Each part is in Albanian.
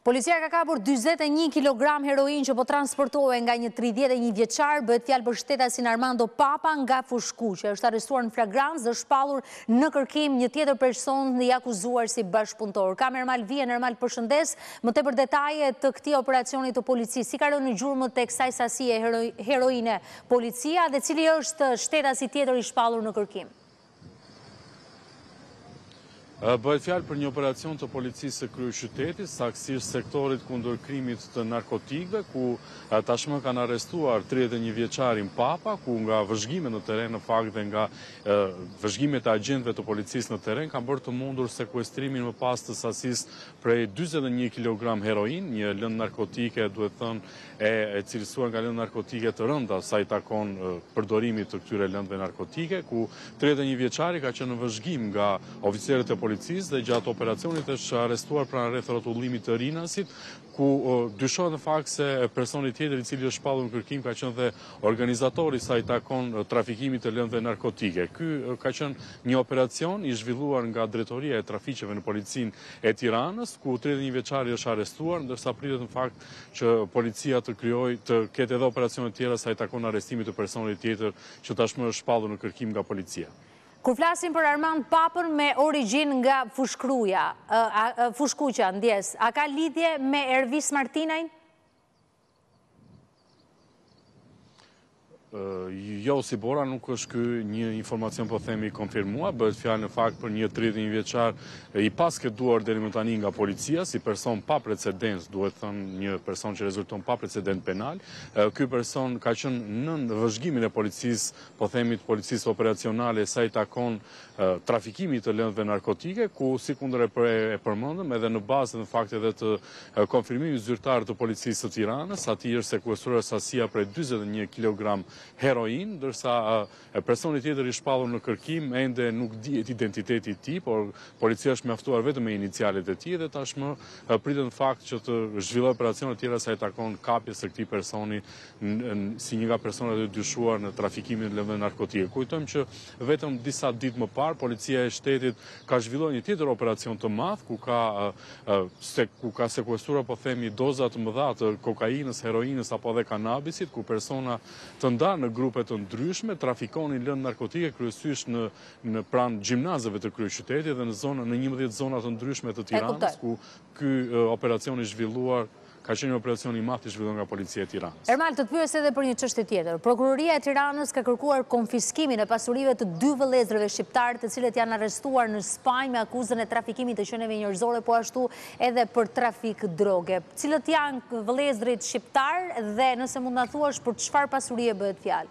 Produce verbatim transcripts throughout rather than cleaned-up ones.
Policia ka kapur dyzet e një kilogram heroin që po transportohej nga një tridhjetë e një vjeçar, bëhet fjalë për shtetasin Armando Papa nga Fushkuqe. Është arrestuar në flagrancë dhe shpallur në kërkim një tjetër person i akuzuar si bashkëpunëtor. Kam Ermal Vije, Ermal përshëndes, më tepër detaje të këtij operacioni të policisë. Si ka rënë gjurmët tek kësaj sasie hero, heroine policia dhe cili është shtetasi tjetër i shpallur në kërkim? Bëhet fjalë për një operacion të policisë së kryeqytetit, saktësisht sektorit kundër krimit të narkotikëve, ku tashmë kanë arrestuar tridhjetë e një vjeçarin Papa, ku nga vëzhgimet në teren në fakt dhe nga vëzhgimet e agjentëve të policisë në teren kanë bërë të mundur sekuestrimin më pas të sasisë prej dyzet e një kilogram heroin, një lëndë narkotike, duhet thënë, e, e cilësuar nga lëndë narkotike të rënda sa i takon përdorimit të këtyre lëndëve narkotike, ku tridhjetë e një vjeçari ka qenë në vëzhgim nga oficerët e policisë dhe gjatë operacionit është arrestuar pranë rreth rrotullimit të Rinasit, ku dyshohet në fakt se personi tjetër i cili është shpallur në kërkim ka qenë dhe organizatori sa i takon trafikimit të lëndëve narkotike. Ky ka qenë një operacion i zhvilluar nga Drejtoria e Trafiqeve në Policinë e Tiranës, ku tridhjetë e një vjeçari është arrestuar, ndërsa pritet në fakt që policia të krijojë të ketë edhe operacione të tjera sa i takon arrestimit të personit tjetër që tashmë është shpallur në kërkim nga policia. Kur flasim për Armand Papën me origjinë nga Fushkruja, Fushkuqa, ndjes, a ka lidhje me Ervis Martinajn? Jo, si bora, nuk është ky një informacion po themi konfirmuar, bëhet fjalë në fakt për një tridhjetë e një vjeçar i paskeduar deri më tani nga policia, si person pa precedens, duhet thënë një person që rezulton pa precedent penal. Ky person ka qenë nën vëzhgimin e policisë, po themi të policisë operacionale sa i takon trafikimit të lëndëve narkotike, ku sikundër e përmendëm edhe në bazë në fakt edhe të konfirmimit zyrtar të policisë së Tiranës, atij është sekuestruar sasia prej dyzet e një kilogram heroin, ndërsa personi tjetër i shpallur në kërkim ende nuk dihet identiteti i tij, por policia është mjaftuar vetëm me inicialet e tij dhe tashmë pritet në fakt që të zhvillojë operacione të tjera sa i takon kapjes së këtij personi si një nga personat e dyshuar në trafikimin e lëndëve narkotike. Kujtojmë që vetëm disa ditë më parë policia e shtetit ka zhvilluar një tjetër operacion të madh ku ka ku ka sekuestruar, po themi, doza të mëdha të kokainës, heroinës apo edhe kanabisit, ku persona të ndarë në grupe të ndryshme trafikonin lëndë narkotike kryesisht në në pranë gjimnazëve të kryeqytetit dhe në zonë në njëmbëdhjetë zona të ndryshme të Tiranës, ku ky operacion i zhvilluar ka qenë një operacion i madh i zhvilluar nga policia e Tiranës. Ermal, të të pyes edhe për një çështje tjetër. Prokuroria e Tiranës ka kërkuar konfiskimin e pasurive të dy vëllezërve shqiptar, të cilët janë arrestuar në Spanjë me akuzën e trafikimit të qenieve njerëzore, po ashtu edhe për trafik droge. Cilët janë vëllezërit shqiptar dhe nëse mund na thuash për çfarë pasurie bëhet fjalë?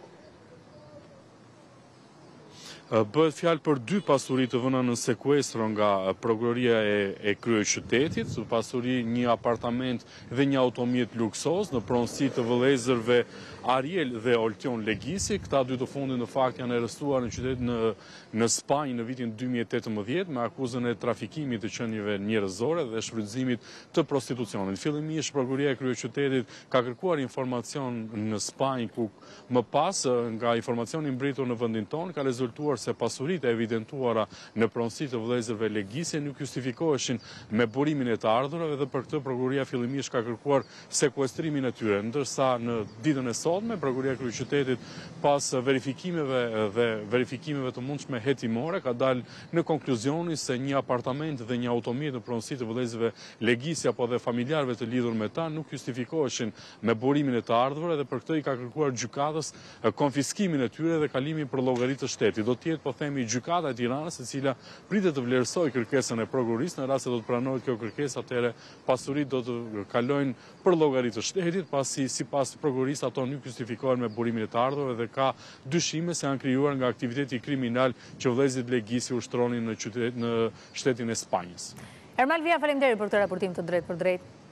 Bëhet fjalë për dy pasuri të vëna në sekuestro nga prokuroria e, e kryeqytetit, pasuri një apartament dhe një automjet luksoz në pronësi të vëllezërve Ariel dhe Oltion Legisi. Këta dy të fundit në fakt janë arrestuar në qytet në, në Spanjë në vitin dy mijë e tetëmbëdhjetë me akuzën e trafikimit të qenieve njerëzore dhe shfrytëzimit të prostitucionit. Fillimisht prokuroria e kryeqytetit ka kërkuar informacion në Spanjë, ku më pas nga informacioni mbritur në vendin tonë ka rezultuar se pasuritë e evidentuara në pronësi të vëllezërve Legisi nuk justifikoheshin me burimin e të ardhurave dhe për këtë prokuroria fillimisht ka kërkuar sekuestrimin e tyre, ndërsa në ditën e sotme prokuroria e kryeqytetit pas verifikimeve dhe verifikimeve të mundshme hetimore ka dalë në konkluzionin se një apartament dhe një automjet në pronësi të vëllezërve Legisi apo dhe familjarëve të lidhur me ta nuk justifikoheshin me burimin e të ardhurave dhe për këtë i ka kërkuar gjykatës konfiskimin e tyre dhe kalimin për llogari të shtetit. Do tjetë, po themi, gjykata e Tiranës, e cila pritet të vlerësoj kërkesën e prokurorisë, në rast se do të pranohet kjo kërkesë, atëherë pasuritë do të kalojnë për llogari të shtetit, pasi sipas prokurorisë ato nuk justifikohen me burimin e të ardhurave dhe ka dyshime se janë krijuar nga aktiviteti kriminal që vëllezërit Legisi ushtronin në qytet në shtetin e Spanjës. Ermal Vija, faleminderit për këtë raportim të drejtë për drejtë.